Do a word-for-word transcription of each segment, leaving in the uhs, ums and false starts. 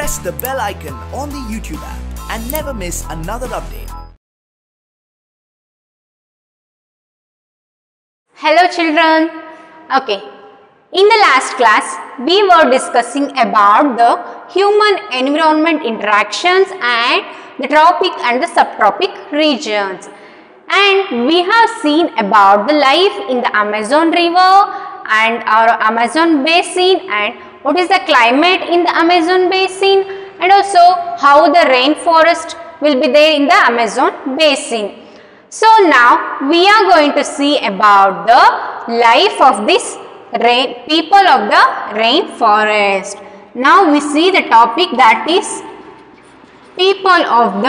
press the bell icon on the YouTube app and never miss another update. Hello children. Okay. In the last class, we were discussing about the human-environment interactions and the tropic and the subtropic regions. And we have seen about the life in the Amazon river and our Amazon basin, and what is the climate in the Amazon basin, and also how the rainforest will be there in the Amazon basin. So now we are going to see about the life of this rain, people of the rainforest. Now we see the topic, that is people of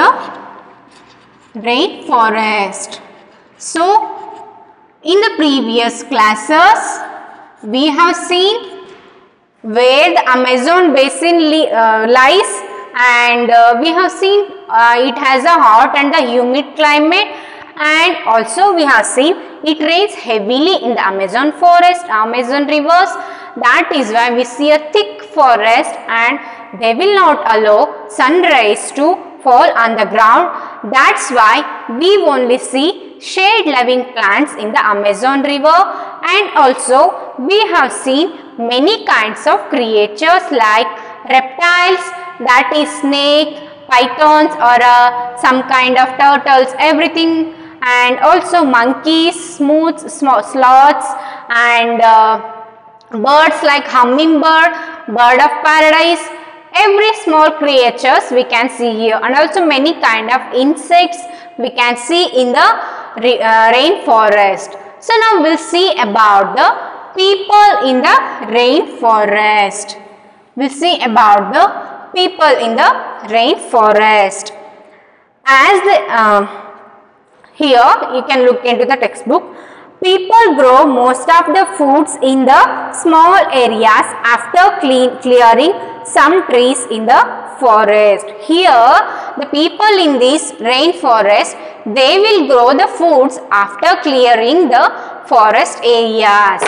the rainforest. So in the previous classes we have seen where the Amazon basin li uh, lies, and uh, we have seen uh, it has a hot and a humid climate, and also we have seen it rains heavily in the Amazon forest, Amazon rivers. That is why we see a thick forest and they will not allow sun rays to fall on the ground. That's why we only see shade loving plants in the Amazon river, and also we have seen many kinds of creatures like reptiles, that is snake, pythons, or uh, some kind of turtles, everything, and also monkeys, smooths, small sloths, and uh, birds like hummingbird, bird of paradise. Every small creatures we can see here, and also many kind of insects we can see in the uh, rainforest. So now we'll see about the people in the rainforest. We'll see about the people in the rainforest. As the uh, here you can look into the textbook. People grow most of the foods in the small areas after clean, clearing some trees in the forest. Here the people in this rainforest, they will grow the foods after clearing the forest areas.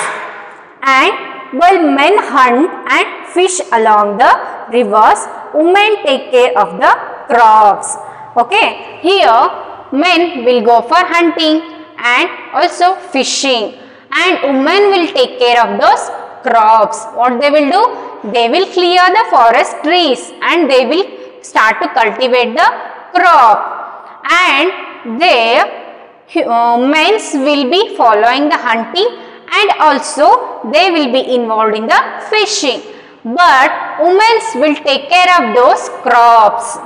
And while men hunt and fish along the rivers, women take care of the crops. Okay, here men will go for hunting and also fishing, and women will take care of those crops. What they will do? They will clear the forest trees and they will start to cultivate the crop, and their uh, men will be following the hunting, and also they will be involved in the fishing, but women will take care of those crops.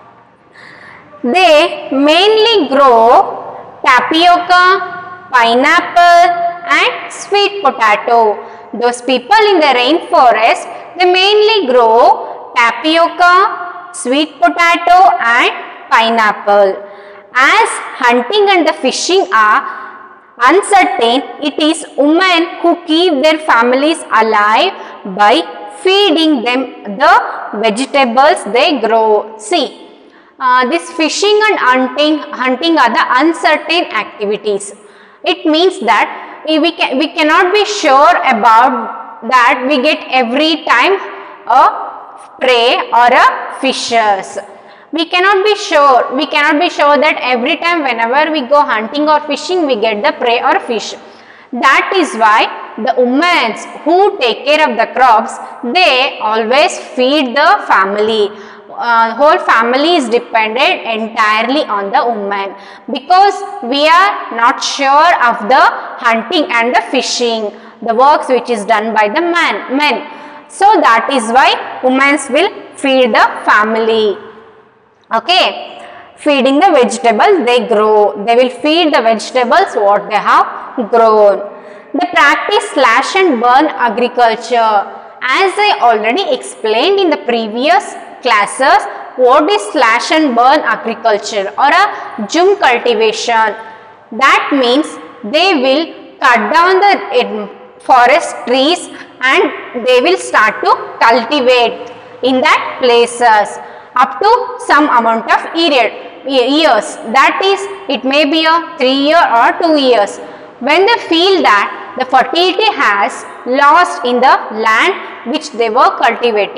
They mainly grow tapioca, pineapple, and sweet potato. Those people in the rainforest, they mainly grow tapioca, sweet potato, and pineapple. As hunting and the fishing are uncertain, it is women who keep their families alive by feeding them the vegetables they grow. See, Uh, this fishing and hunting, hunting are the uncertain activities. It means that we, can, we cannot be sure about that we get every time a prey or a fishes. We cannot be sure. We cannot be sure that every time whenever we go hunting or fishing we get the prey or fish. That is why the women who take care of the crops, they always feed the family. Uh, whole family is dependent entirely on the woman, because we are not sure of the hunting and the fishing, the works which is done by the man, men. So that is why women will feed the family. Okay, feeding the vegetables they grow. They will feed the vegetables what they have grown. They practice slash and burn agriculture. As I already explained in the previous classes, what is slash and burn agriculture or a jhum cultivation? That means they will cut down the forest trees and they will start to cultivate in that places up to some amount of years. That is, it may be a three year or two years. When they feel that the fertility has lost in the land which they were cultivating,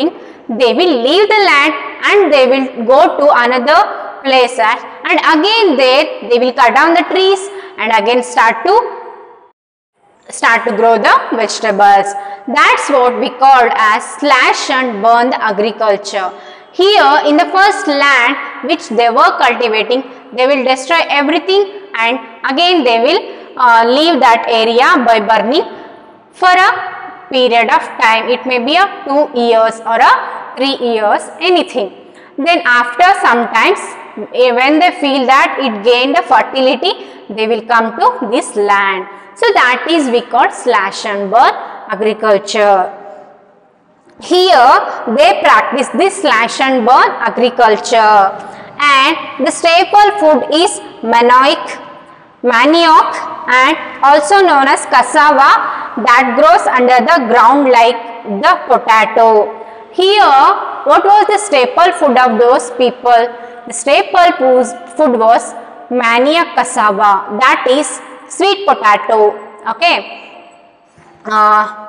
they will leave the land and they will go to another place, and again there they will cut down the trees and again start to start to grow the vegetables. That's what we called as slash and burn the agriculture. Here in the first land which they were cultivating, they will destroy everything and again they will uh, leave that area by burning for a period of time. It may be a two years or a three years, anything. Then after sometimes when they feel that it gained the fertility, they will come to this land. So that is we call slash and burn agriculture. Here they practice this slash and burn agriculture, and the staple food is manioc, manioc and also known as cassava that grows under the ground like the potato. Here what was the staple food of those people? The staple food was manioc cassava, that is sweet potato. Okay. Uh,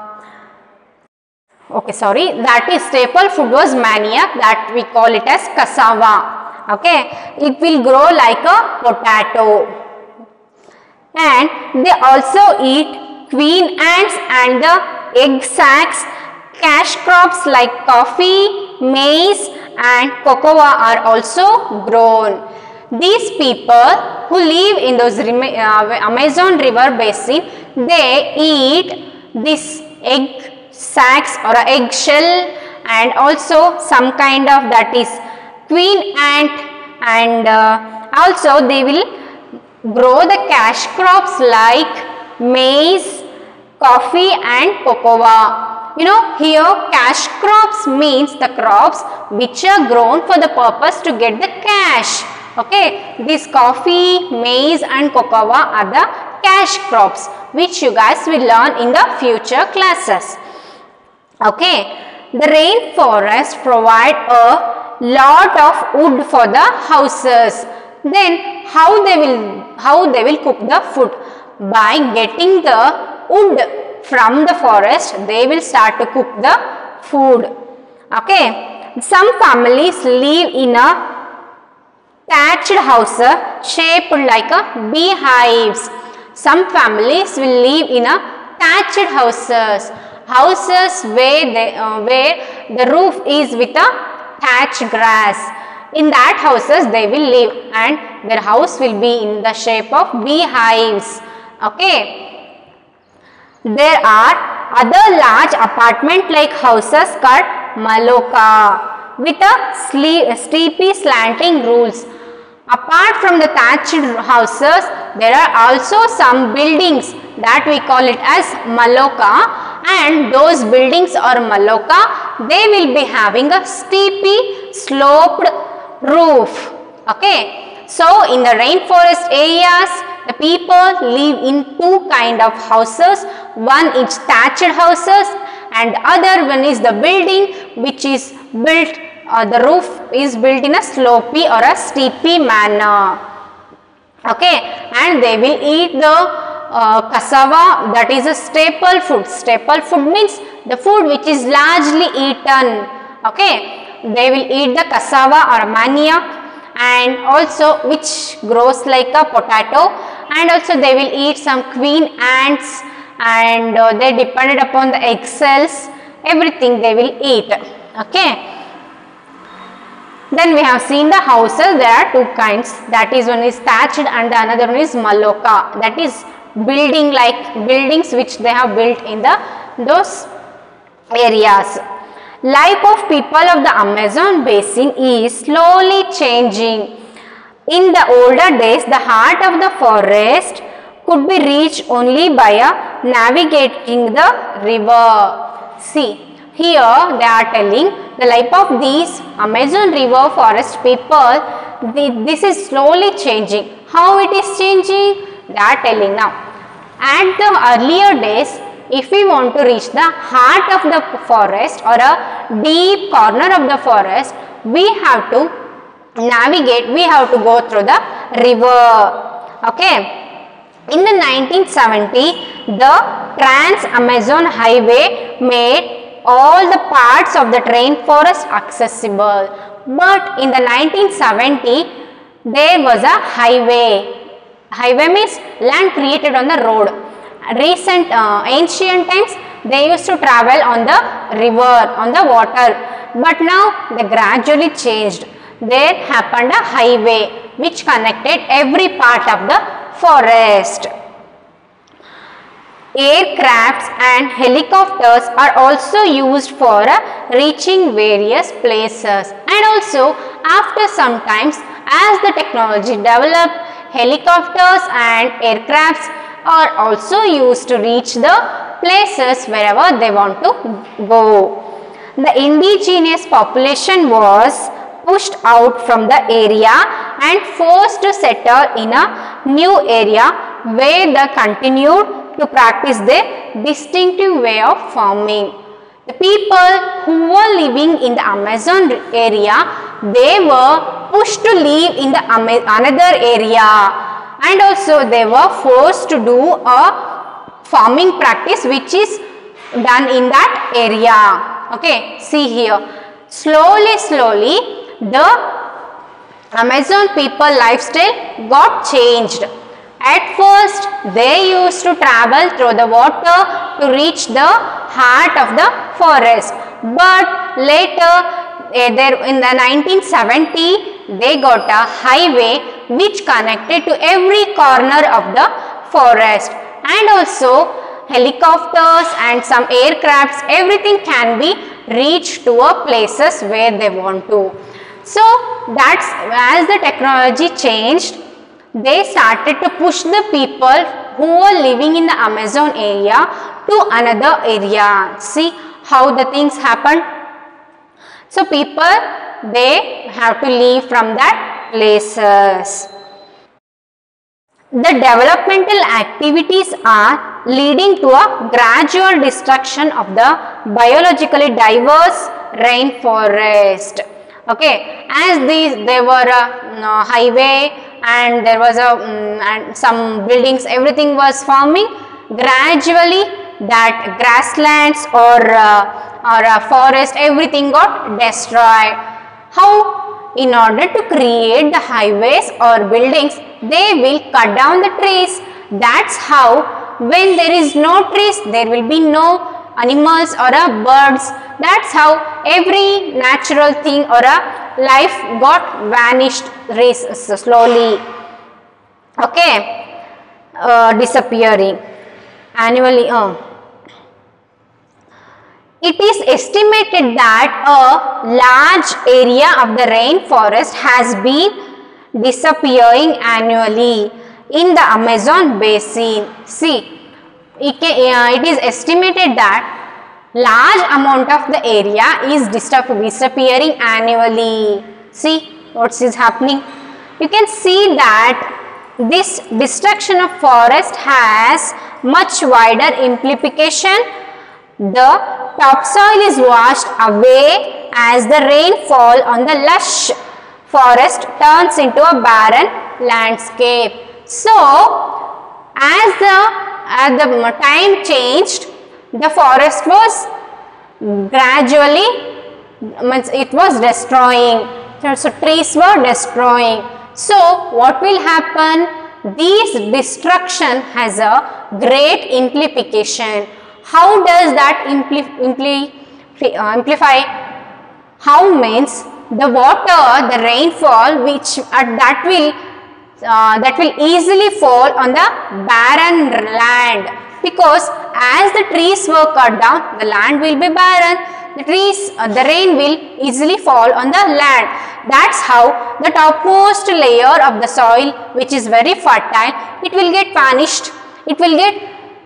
Okay, sorry, that is staple food was manioc, that we call it as cassava. Okay, it will grow like a potato. And they also eat queen ants and the egg sacs. Cash crops like coffee, maize and cocoa are also grown. These people who live in those uh, Amazon river basin, they eat this egg sacs or a egg shell and also some kind of that is queen ant, and uh, also they will grow the cash crops like maize, coffee and cocoa. You know, here cash crops means the crops which are grown for the purpose to get the cash. Okay, this coffee, maize and cocoa are the cash crops which you guys will learn in the future classes. Okay, the rainforest provide a lot of wood for the houses. Then how they will how they will cook the food? By getting the wood from the forest, they will start to cook the food. Okay, some families live in a thatched house shaped like a beehives. Some families will live in a thatched houses. Houses where, they, uh, where the roof is with a thatched grass. In that houses they will live and their house will be in the shape of beehives. Okay. There are other large apartment like houses called maloka with a steepy slanting roofs. Apart from the thatched houses, there are also some buildings that we call it as maloka, and those buildings or maloka, they will be having a steepy sloped roof. Okay, so in the rainforest areas, the people live in two kind of houses. One is thatched houses and the other one is the building which is built, uh, the roof is built in a slopey or a steepy manner. Okay, and they will eat the Uh, cassava, that is a staple food. Staple food means the food which is largely eaten. Okay, they will eat the cassava or manioc and also which grows like a potato, and also they will eat some queen ants and uh, they depended upon the egg cells, everything they will eat. Okay. Then we have seen the houses. There are two kinds, that is one is thatched and the another one is maloka, that is building like buildings which they have built in the those areas. Life of people of the Amazon basin is slowly changing. In the older days, the heart of the forest could be reached only by a navigating the river. See, here they are telling the life of these Amazon river forest people, the, this is slowly changing. How it is changing? They are telling now. At the earlier days, if we want to reach the heart of the forest or a deep corner of the forest, we have to navigate, we have to go through the river. Okay. In the nineteen seventy, the Trans-Amazon Highway made all the parts of the rainforest accessible. But in the nineteen seventy, there was a highway. Highway means land created on the road. Recent uh, ancient times, they used to travel on the river, on the water. But now they gradually changed. There happened a highway which connected every part of the forest. Aircrafts and helicopters are also used for uh, reaching various places. And also, after some times, as the technology developed, helicopters and aircrafts are also used to reach the places wherever they want to go. The indigenous population was pushed out from the area and forced to settle in a new area where they continued to practice their distinctive way of farming. The people who were living in the Amazon area, they were pushed to live in the another area, and also they were forced to do a farming practice which is done in that area. Okay, see here, slowly slowly the Amazon people lifestyle got changed. At first, they used to travel through the water to reach the heart of the forest. But later, eh, there in the nineteen seventy, they got a highway which connected to every corner of the forest. And also, helicopters and some aircrafts, everything can be reached to a places where they want to. So, that's as the technology changed, they started to push the people who were living in the Amazon area to another area. See how the things happen. So people, they have to leave from that places. The developmental activities are leading to a gradual destruction of the biologically diverse rainforest. Okay, as these there were a you know, highway and there was a um, and some buildings, everything was forming. Gradually that grasslands or uh, or a forest, everything got destroyed. How? In order to create the highways or buildings, they will cut down the trees. That's how when there is no trees, there will be no animals or a birds. That's how every natural thing or a life got vanished slowly. Okay, uh, disappearing annually. Uh. It is estimated that a large area of the rainforest has been disappearing annually in the Amazon basin. See, it, can, uh, it is estimated that large amount of the area is disappearing annually. See what is happening. You can see that this destruction of forest has much wider implication. The topsoil is washed away as the rainfall on the lush forest turns into a barren landscape. So, as the, as the time changed, the forest was gradually, it was destroying. So, trees were destroying. So, what will happen? This destruction has a great implication. How does that impli impli uh, amplify? How means the water, the rainfall, which uh, that will uh, that will easily fall on the barren land, because as the trees were cut down, the land will be barren. The trees, uh, the rain will easily fall on the land. That's how the topmost layer of the soil, which is very fertile, it will get vanished. It will get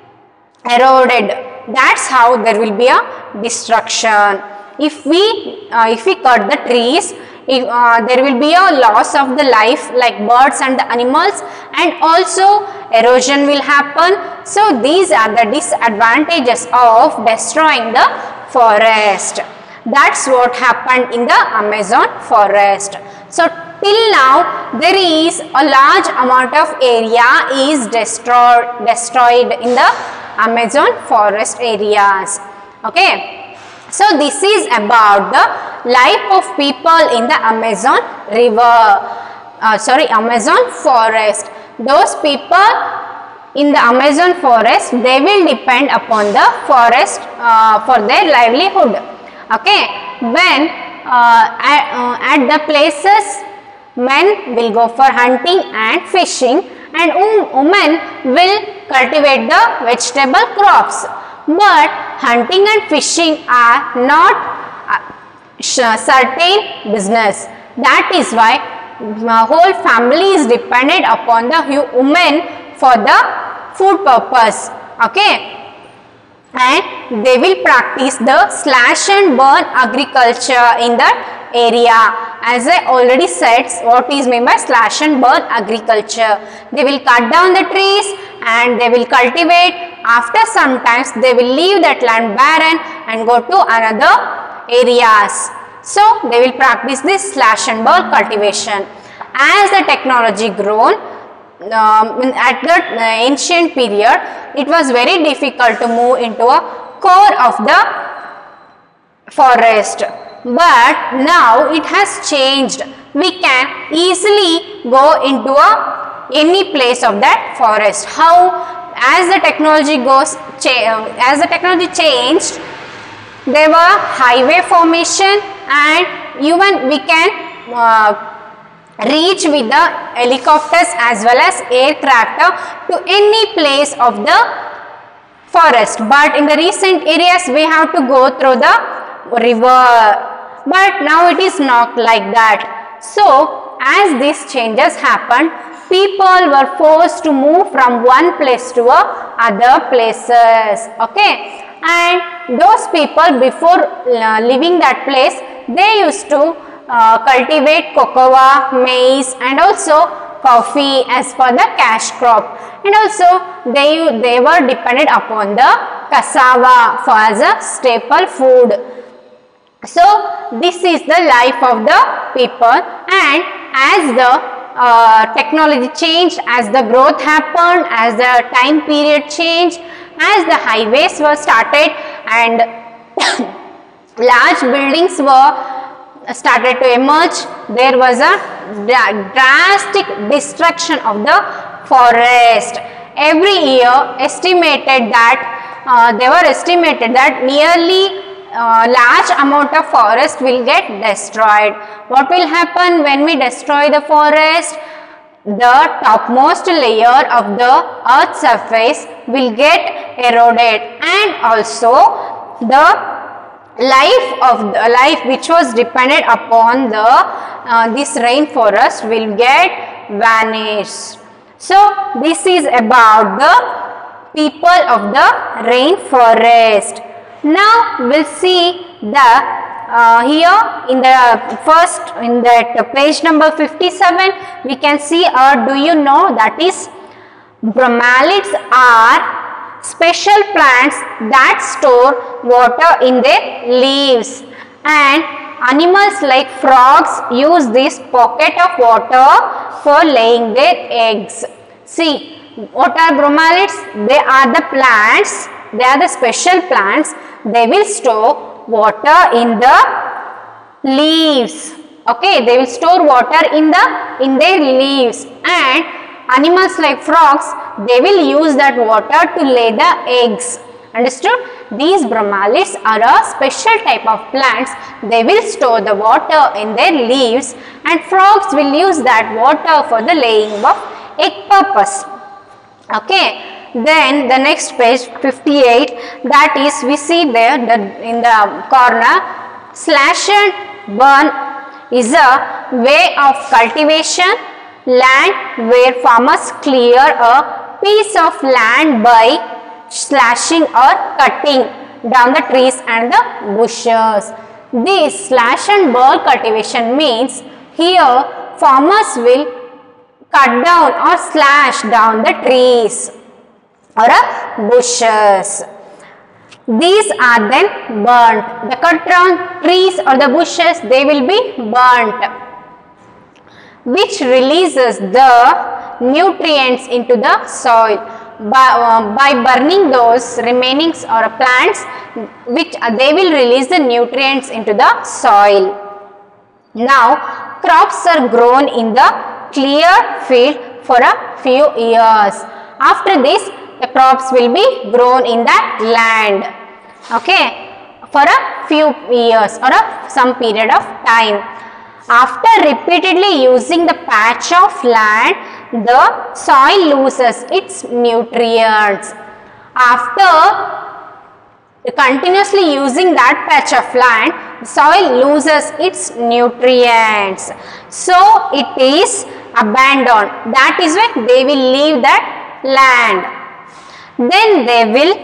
eroded. That's how there will be a destruction. If we uh, if we cut the trees, if, uh, there will be a loss of the life like birds and the animals, and also erosion will happen. So these are the disadvantages of destroying the forest. That's what happened in the Amazon forest. So till now there is a large amount of area is destroyed destroyed in the Amazon forest areas. Okay, So this is about the life of people in the Amazon river, uh, sorry Amazon forest. Those people in the Amazon forest, they will depend upon the forest uh, for their livelihood. Okay, when uh, at, uh, at the places men will go for hunting and fishing, and um, women will cultivate the vegetable crops. But hunting and fishing are not uh, certain business. That is why the whole family is dependent upon the women for the food purpose. Okay, and they will practice the slash and burn agriculture in that area. As I already said, what is meant by slash and burn agriculture? They will cut down the trees and they will cultivate. After some times they will leave that land barren and go to another areas. So they will practice this slash and burn cultivation. As the technology grown, um, at the uh, ancient period, it was very difficult to move into a core of the forest. But now it has changed. We can easily go into a any place of that forest. How? As the technology goes, as the technology changed, there were highway formation, and even we can uh, reach with the helicopters as well as aircraft to any place of the forest. But in the recent areas, we have to go through the river. But now it is not like that. So as these changes happened, people were forced to move from one place to a other places. Okay, and those people before uh, leaving that place, they used to uh, cultivate cocoa, maize, and also coffee as for the cash crop. And also they they were dependent upon the cassava for as a staple food. So this is the life of the people, and as the uh, technology changed, as the growth happened, as the time period changed, as the highways were started and large buildings were started to emerge, there was a drastic destruction of the forest. Every year estimated that uh, they were estimated that nearly Uh, large amount of forest will get destroyed. What will happen when we destroy the forest? The topmost layer of the earth's surface will get eroded, and also the life of the life which was dependent upon the uh, this rainforest will get vanished. So this is about the people of the rainforest. Now we'll see the uh, here in the first in that page number fifty-seven, we can see a uh, do you know that is bromeliads are special plants that store water in their leaves, and animals like frogs use this pocket of water for laying their eggs. See, what are bromeliads? They are the plants, they are the special plants. They will store water in the leaves. Okay, they will store water in the in their leaves, and animals like frogs, they will use that water to lay the eggs. Understood? These bromeliads are a special type of plants. They will store the water in their leaves, and frogs will use that water for the laying of egg purpose. Okay. Then the next page fifty-eight, that is we see there that in the corner, slash and burn is a way of cultivation land where farmers clear a piece of land by slashing or cutting down the trees and the bushes. This slash and burn cultivation means here farmers will cut down or slash down the trees or uh, bushes. These are then burnt. The cut down trees or the bushes, they will be burnt, which releases the nutrients into the soil. by, uh, by burning those remainings or plants, which uh, they will release the nutrients into the soil. Now crops are grown in the clear field for a few years. After this, the crops will be grown in that land, okay, for a few years or a some period of time. After repeatedly using the patch of land, the soil loses its nutrients. After continuously using that patch of land, the soil loses its nutrients. So it is abandoned. That is when they will leave that land. Then they will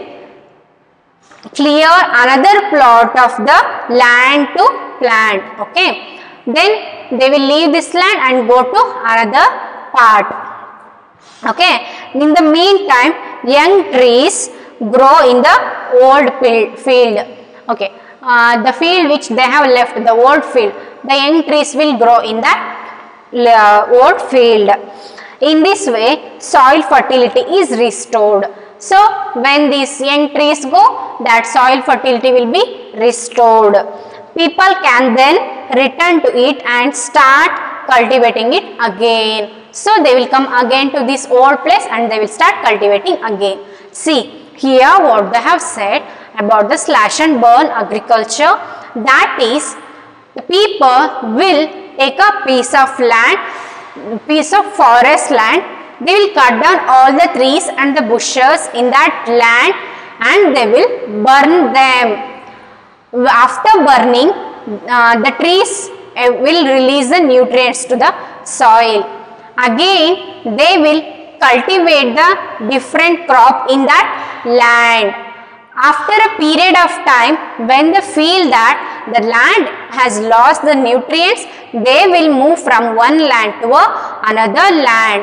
clear another plot of the land to plant. Okay. Then they will leave this land and go to another part. Okay. In the meantime, young trees grow in the old field. Okay. Uh, the field which they have left, the old field, the young trees will grow in that uh, old field. In this way, soil fertility is restored. So when these young trees go, that soil fertility will be restored. People can then return to it and start cultivating it again. So they will come again to this old place and they will start cultivating again. See here what they have said about the slash and burn agriculture. That is, the people will take a piece of land, piece of forest land. They will cut down all the trees and the bushes in that land and they will burn them. After burning, uh, the trees uh, will release the nutrients to the soil. Again, they will cultivate the different crop in that land. After a period of time, when they feel that the land has lost the nutrients, they will move from one land to a, another land.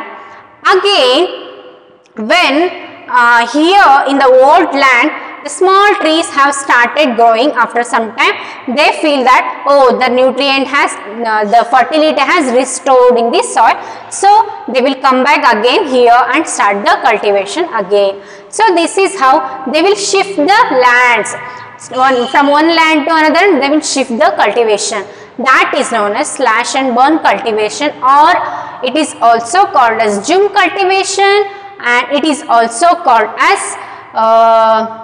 Again, when uh, here in the old land, the small trees have started growing after some time, they feel that, oh, the nutrient has, uh, the fertility has restored in the soil. So they will come back again here and start the cultivation again. So this is how they will shift the lands. From one land to another, they will shift the cultivation. That is known as slash and burn cultivation, or it is also called as Jhum cultivation, and it is also called as uh,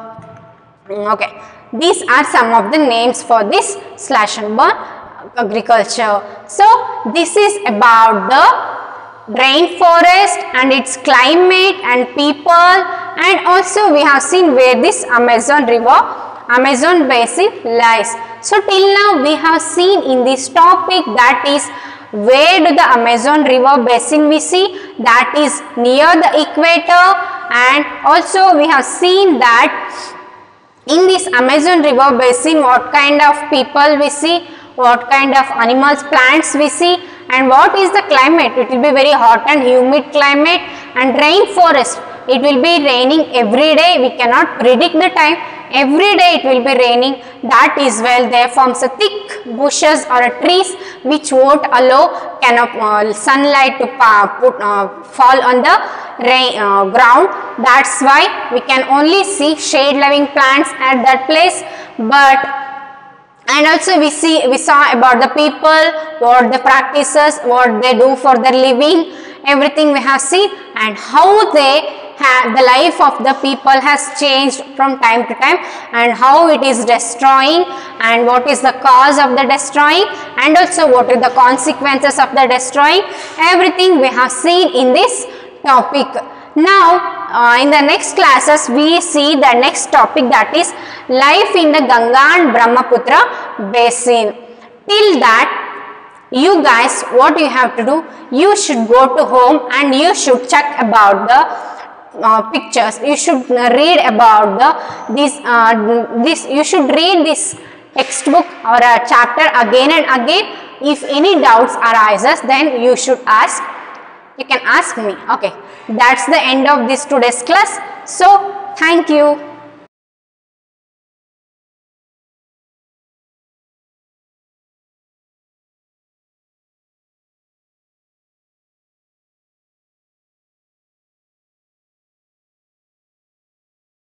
okay, these are some of the names for this slash and burn agriculture. So this is about the rainforest and its climate and people, and also we have seen where this Amazon river, Amazon basin lies. So till now we have seen in this topic, that is, where do the Amazon river basin we see, that is near the equator, and also we have seen that in this Amazon river basin what kind of people we see, what kind of animals, plants we see, and what is the climate. It will be very hot and humid climate, and rainforest, it will be raining every day. We cannot predict the time. Every day it will be raining. That is well, there forms a thick bushes or trees which won't allow can uh, sunlight to uh, put, uh, fall on the rain, uh, ground. That's why we can only see shade loving plants at that place. But and also we see we saw about the people, what the practices, what they do for their living, everything we have seen, and how they have, the life of the people has changed from time to time, and how it is destroying, and what is the cause of the destroying, and also what are the consequences of the destroying. Everything we have seen in this topic. Now uh, in the next classes we see the next topic, that is life in the Ganga and Brahmaputra basin. Till that, you guys, what you have to do, you should go to home and you should check about the uh, pictures. You should read about the this uh, this. You should read this textbook or a chapter again and again. If any doubts arises, then you should ask. You can ask me. Okay, that's the end of this today's class. So thank you.